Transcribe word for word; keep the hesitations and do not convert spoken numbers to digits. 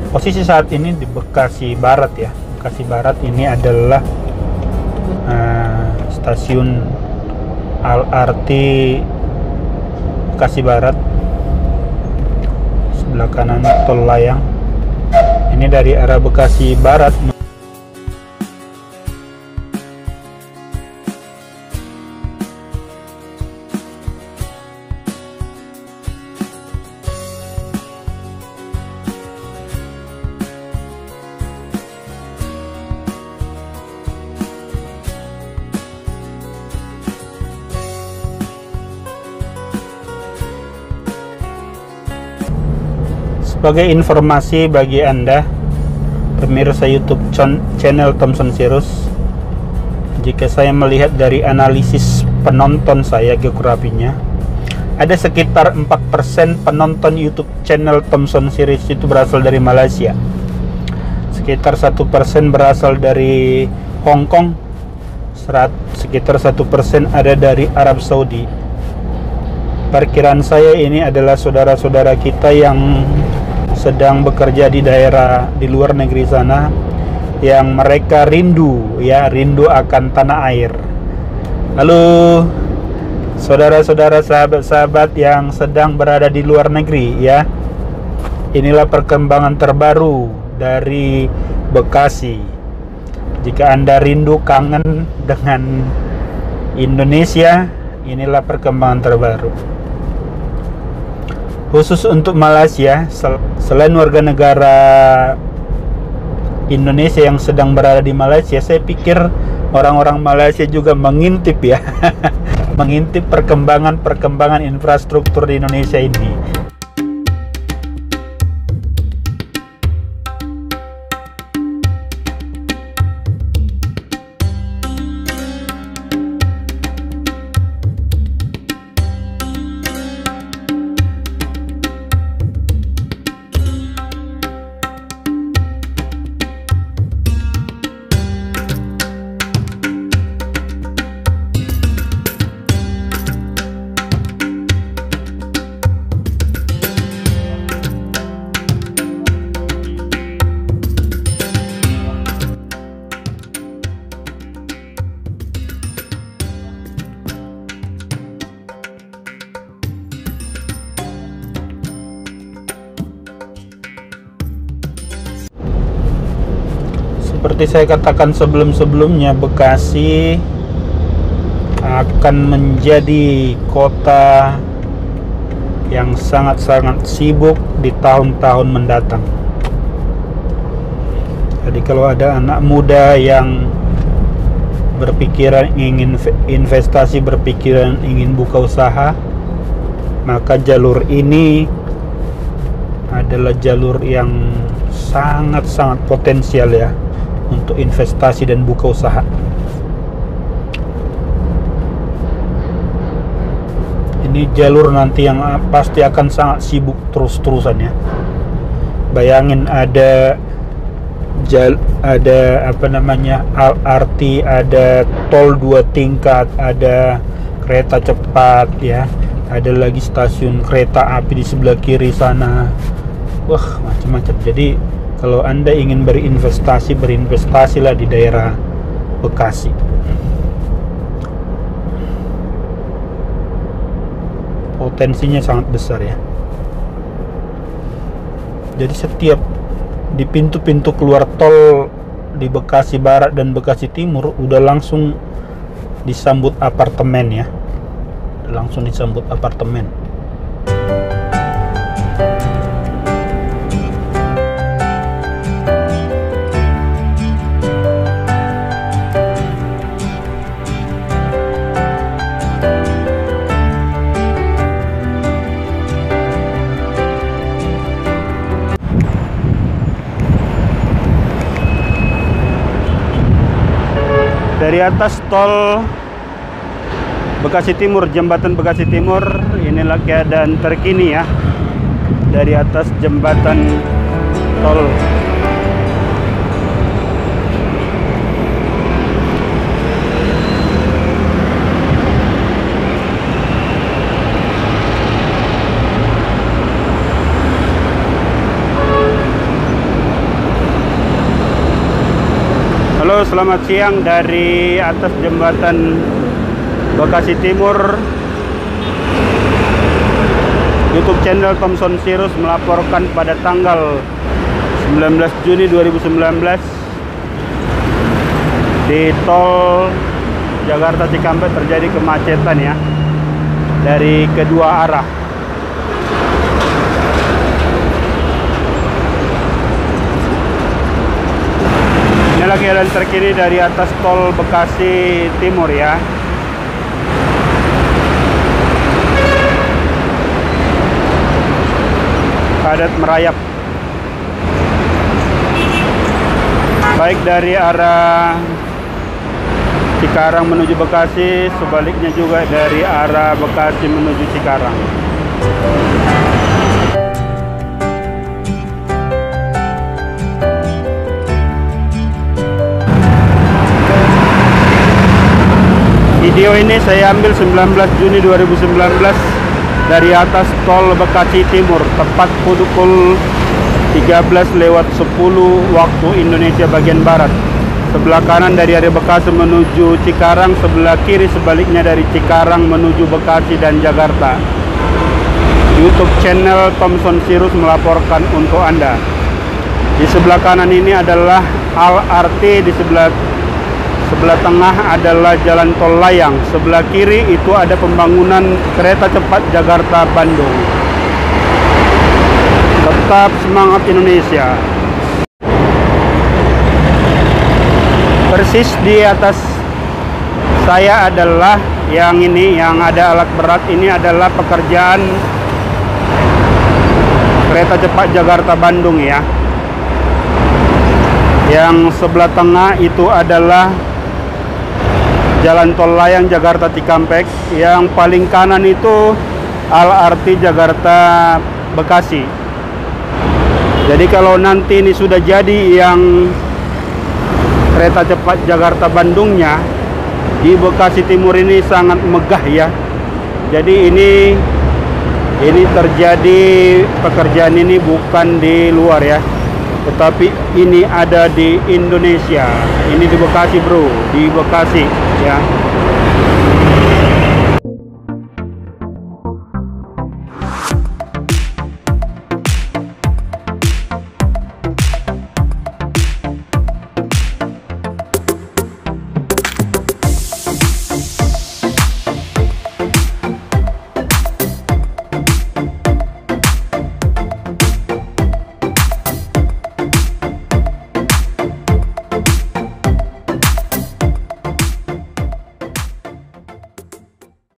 Posisi saat ini di Bekasi Barat ya. Bekasi Barat ini adalah uh, stasiun L R T Bekasi Barat. Sebelah kanan tol layang. Ini dari arah Bekasi Barat. Sebagai informasi bagi Anda pemirsa YouTube channel Thompson Sirus, jika saya melihat dari analisis penonton saya, geografinya ada sekitar empat persen penonton YouTube channel Thompson Sirus itu berasal dari Malaysia, sekitar satu persen berasal dari Hong Kong, sekitar satu persen ada dari Arab Saudi. Perkiraan saya ini adalah saudara-saudara kita yang sedang bekerja di daerah di luar negeri sana, yang mereka rindu ya, rindu akan tanah air. Lalu saudara-saudara, sahabat-sahabat yang sedang berada di luar negeri ya, inilah perkembangan terbaru dari Bekasi. Jika Anda rindu, kangen dengan Indonesia, inilah perkembangan terbaru. Khusus untuk Malaysia, sel selain warga negara Indonesia yang sedang berada di Malaysia, saya pikir orang-orang Malaysia juga mengintip ya, mengintip perkembangan-perkembangan infrastruktur di Indonesia ini. Seperti saya katakan sebelum-sebelumnya, Bekasi akan menjadi kota yang sangat-sangat sibuk di tahun-tahun mendatang. Jadi kalau ada anak muda yang berpikiran ingin investasi, berpikiran ingin buka usaha, maka jalur ini adalah jalur yang sangat-sangat potensial ya untuk investasi dan buka usaha. Ini jalur nanti yang pasti akan sangat sibuk terus-terusan ya. Bayangin ada jal ada apa namanya L R T, ada tol dua tingkat, ada kereta cepat ya, ada lagi stasiun kereta api di sebelah kiri sana. Wah, macam-macam. Jadi kalau Anda ingin berinvestasi, berinvestasilah di daerah Bekasi. Potensinya sangat besar ya. Jadi setiap di pintu-pintu keluar tol di Bekasi Barat dan Bekasi Timur udah langsung disambut apartemen ya. Langsung disambut apartemen. Dari atas tol Bekasi Timur, jembatan Bekasi Timur, inilah keadaan terkini ya. Dari atas jembatan tol. Halo, selamat siang dari atas jembatan Bekasi Timur. YouTube channel Thompson Sirus melaporkan pada tanggal sembilan belas Juni dua ribu sembilan belas di tol Jakarta Cikampek terjadi kemacetan ya, dari kedua arah. Inilah keadaan terkini dari atas tol Bekasi Timur ya. Padat merayap, baik dari arah Cikarang menuju Bekasi, sebaliknya juga dari arah Bekasi menuju Cikarang. Video ini saya ambil sembilan belas Juni dua ribu sembilan belas dari atas tol Bekasi Timur, tepat pukul tiga belas lewat sepuluh waktu Indonesia bagian Barat. Sebelah kanan dari area Bekasi menuju Cikarang, sebelah kiri sebaliknya dari Cikarang menuju Bekasi dan Jakarta. YouTube channel Thompson Sirus melaporkan untuk Anda. Di sebelah kanan ini adalah L R T, di sebelah sebelah tengah adalah jalan tol layang, sebelah kiri itu ada pembangunan kereta cepat Jakarta Bandung. Tetap semangat Indonesia. Persis di atas saya adalah yang ini, yang ada alat berat ini adalah pekerjaan kereta cepat Jakarta Bandung ya. Yang sebelah tengah itu adalah jalan tol layang Jakarta Cikampek, yang paling kanan itu L R T Jakarta Bekasi. Jadi kalau nanti ini sudah jadi yang kereta cepat Jakarta Bandungnya, di Bekasi Timur ini sangat megah ya. Jadi ini ini terjadi pekerjaan ini bukan di luar ya, tetapi ini ada di Indonesia. Ini di Bekasi bro, di Bekasi ya.